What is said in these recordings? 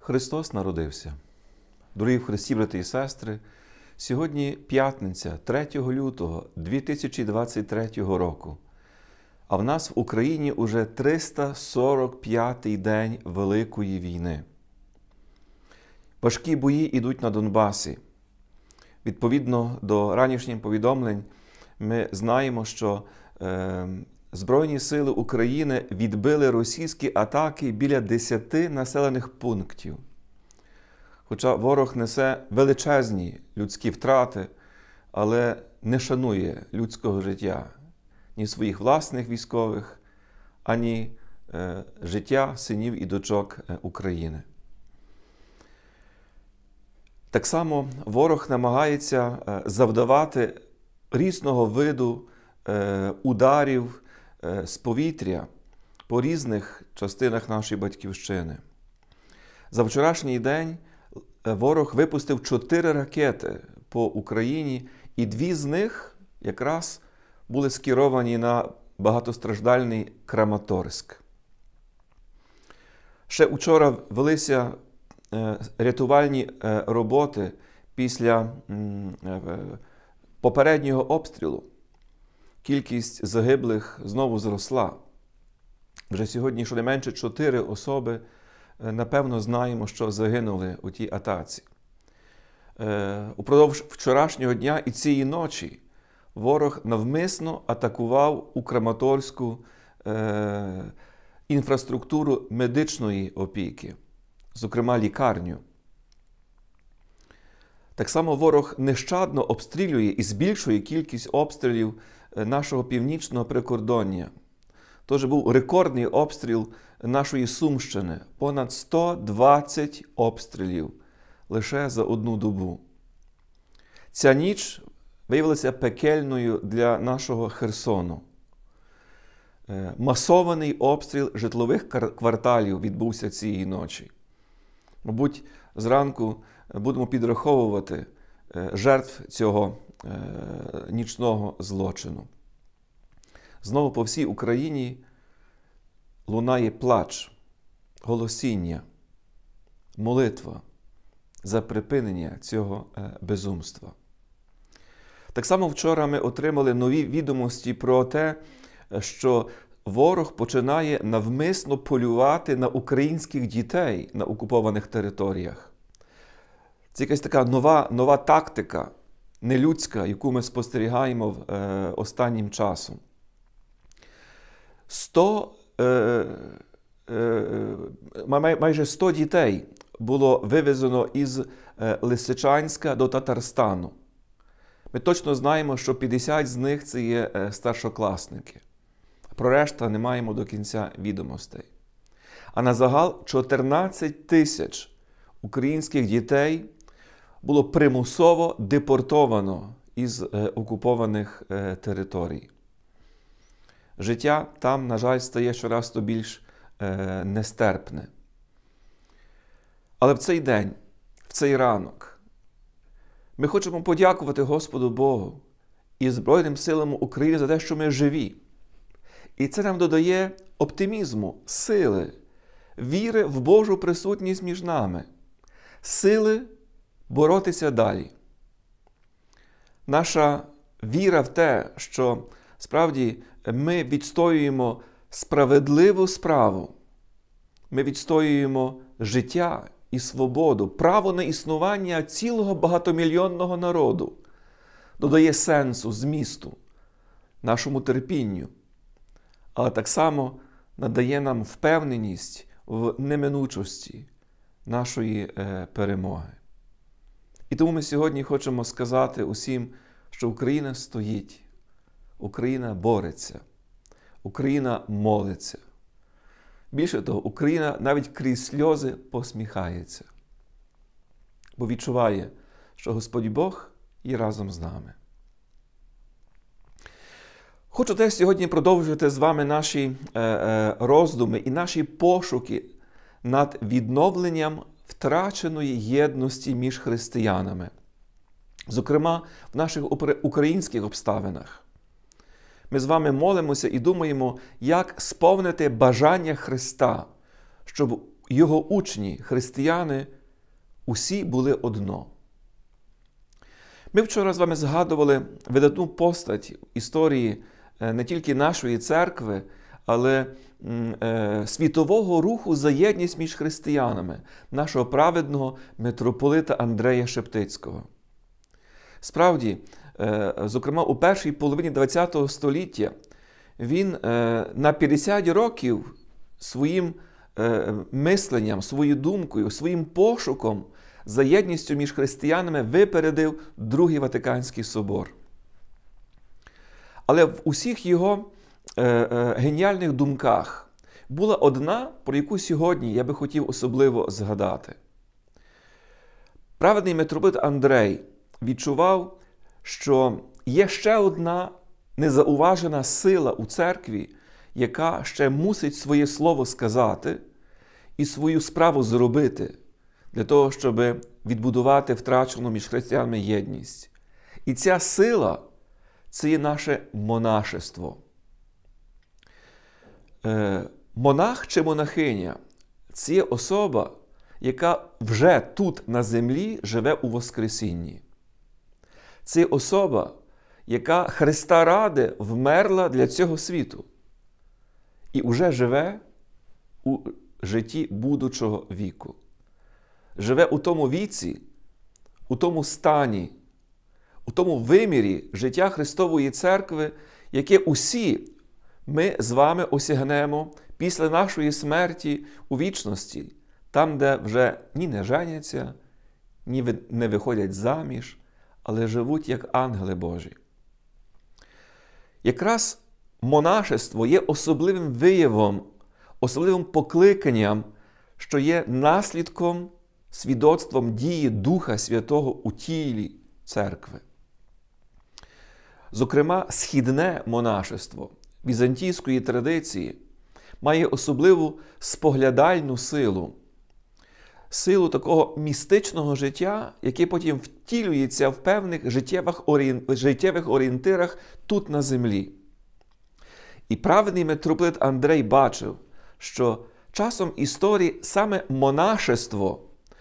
Христос народився. Дорогі в Христі, брати і сестри, сьогодні п'ятниця, 3 лютого 2023 року, а в нас в Україні уже 345-й день Великої війни. Важкі бої йдуть на Донбасі. Відповідно до ранішніх повідомлень, ми знаємо, що Збройні сили України відбили російські атаки біля 10 населених пунктів. Хоча ворог несе величезні людські втрати, але не шанує людського життя, ні своїх власних військових, ані життя синів і дочок України. Так само ворог намагається завдавати різного виду ударів з повітря по різних частинах нашої Батьківщини. За вчорашній день ворог випустив 4 ракети по Україні, і 2 з них якраз були скеровані на багатостраждальний Краматорськ. Ще вчора велися рятувальні роботи після попереднього обстрілу. Кількість загиблих знову зросла. Вже сьогодні щонайменше 4 особи, напевно, знаємо, що загинули у тій атаці. Упродовж вчорашнього дня і цієї ночі ворог навмисно атакував у Краматорську інфраструктуру медичної опіки, зокрема лікарню. Так само ворог нещадно обстрілює і збільшує кількість обстрілів нашого північного прикордоння. Тож був рекордний обстріл нашої Сумщини. Понад 120 обстрілів лише за одну добу. Ця ніч виявилася пекельною для нашого Херсону. Масований обстріл житлових кварталів відбувся цієї ночі. Мабуть, зранку будемо підраховувати жертв цього нічного злочину. Знову по всій Україні лунає плач, голосіння, молитва за припинення цього безумства. Так само вчора ми отримали нові відомості про те, що ворог починає навмисно полювати на українських дітей на окупованих територіях. Це якась така нова тактика, нелюдська, яку ми спостерігаємо останнім часом. Майже 100 дітей було вивезено із Лисичанська до Татарстану. Ми точно знаємо, що 50 з них – це є старшокласники. Про решта не маємо до кінця відомостей. А на загал 14 тисяч українських дітей було примусово депортовано із окупованих територій. Життя там, на жаль, стає щораз то більш нестерпне. Але в цей день, в цей ранок, ми хочемо подякувати Господу Богу і Збройним силам України за те, що ми живі. І це нам додає оптимізму, сили, віри в Божу присутність між нами, сили боротися далі. Наша віра в те, що справді ми відстоюємо справедливу справу, ми відстоюємо життя і свободу, право на існування цілого багатомільйонного народу, додає сенсу, змісту нашому терпінню, але так само надає нам впевненість в неминучості нашої перемоги. І тому ми сьогодні хочемо сказати усім, що Україна стоїть, Україна бореться, Україна молиться. Більше того, Україна навіть крізь сльози посміхається, бо відчуває, що Господь Бог є разом з нами. Хочу теж сьогодні продовжити з вами наші роздуми і наші пошуки над відновленням втраченої єдності між християнами. Зокрема, в наших українських обставинах. Ми з вами молимося і думаємо, як сповнити бажання Христа, щоб його учні, християни, усі були одно. Ми вчора з вами згадували видатну постать історії не тільки нашої церкви, але світового руху за єдність між християнами, нашого праведного митрополита Андрея Шептицького. Справді, зокрема, у першій половині ХХ століття він на 50 років своїм мисленням, своєю думкою, своїм пошуком за єдністю між християнами випередив Другий Ватиканський собор. Але в усіх його геніальних думках була одна, про яку сьогодні я би хотів особливо згадати. Праведний митрополит Андрей відчував, що є ще одна незауважена сила у церкві, яка ще мусить своє слово сказати і свою справу зробити для того, щоб відбудувати втрачену між християнами єдність. І ця сила – це є наше монашество. Монах чи монахиня – це є особа, яка вже тут на землі живе у Воскресінні. Це є особа, яка Христа ради вмерла для цього світу і уже живе у житті будучого віку. Живе у тому віці, у тому стані, у тому вимірі життя Христової Церкви, яке усі ми з вами осягнемо після нашої смерті у вічності, там, де вже ні не женяться, ні не виходять заміж, але живуть як ангели Божі. Якраз монашество є особливим виявом, особливим покликанням, що є наслідком, свідоцтвом дії Духа Святого у тілі церкви. Зокрема, східне монашество візантійської традиції має особливу споглядальну силу, силу такого містичного життя, яке потім втілюється в певних життєвих орієнтирах тут на землі. І праведний митрополит Андрей бачив, що часом історії саме монашество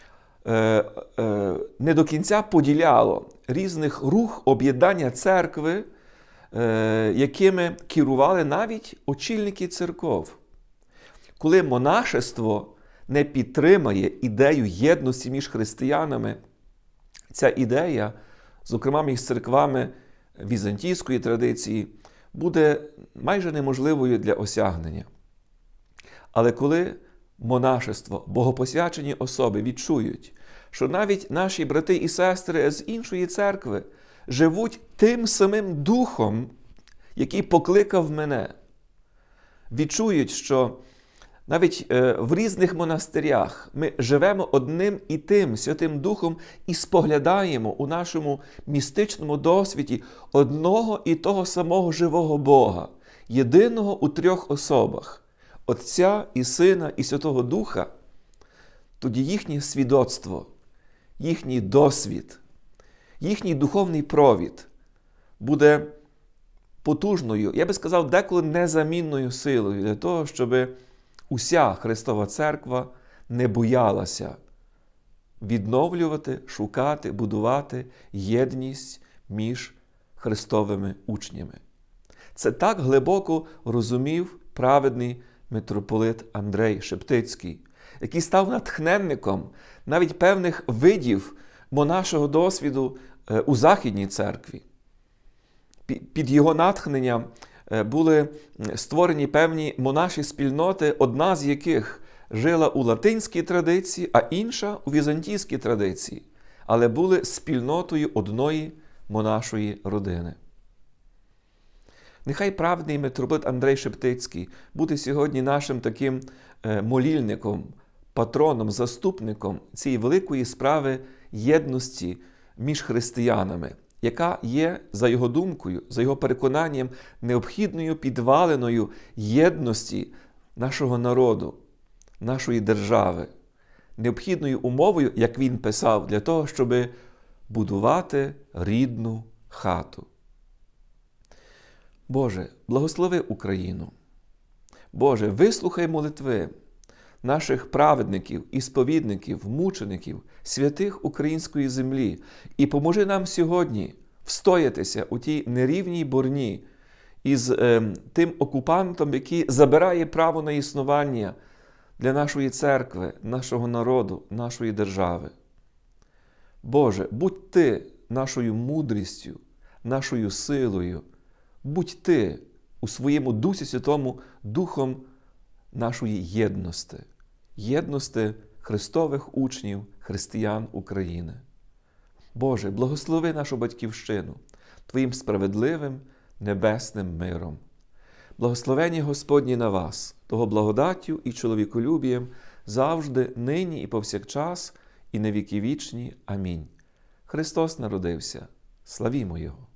не до кінця поділяло різних рух об'єднання церкви, якими керували навіть очільники церков. Коли монашество не підтримає ідею єдності між християнами, ця ідея, зокрема між церквами візантійської традиції, буде майже неможливою для осягнення. Але коли монашество, богопосвячені особи відчують, що навіть наші брати і сестри з іншої церкви живуть тим самим духом, який покликав мене, відчують, що навіть в різних монастирях ми живемо одним і тим Святим Духом і споглядаємо у нашому містичному досвіді одного і того самого живого Бога, єдиного у трьох особах – Отця і Сина і Святого Духа, тоді їхнє свідоцтво, їхній досвід, їхній духовний провід буде потужною, я би сказав, деколи незамінною силою для того, щоб уся Христова Церква не боялася відновлювати, шукати, будувати єдність між Христовими учнями. Це так глибоко розумів праведний митрополит Андрей Шептицький, який став натхненником навіть певних видів монашого досвіду у Західній церкві. Під його натхненням були створені певні монаші спільноти, одна з яких жила у латинській традиції, а інша у візантійській традиції, але були спільнотою одної монашої родини. Нехай праведний митрополит Андрей Шептицький буде сьогодні нашим таким молільником, патроном, заступником цієї великої справи єдності між християнами, яка є, за його думкою, за його переконанням, необхідною підвалиною єдності нашого народу, нашої держави, необхідною умовою, як він писав, для того, щоб будувати рідну хату. Боже, благослови Україну. Боже, вислухай молитви наших праведників, ісповідників, мучеників, святих української землі. І поможи нам сьогодні встоятися у тій нерівній борні із тим окупантом, який забирає право на існування для нашої церкви, нашого народу, нашої держави. Боже, будь Ти нашою мудрістю, нашою силою, будь Ти у своєму Дусі Святому Духом нашої єдності Христових учнів, християн України. Боже, благослови нашу Батьківщину Твоїм справедливим небесним миром. Благословення Господні на вас, того благодаттю і чоловіколюбієм завжди, нині і повсякчас, і на віки вічні. Амінь. Христос народився. Славімо Його!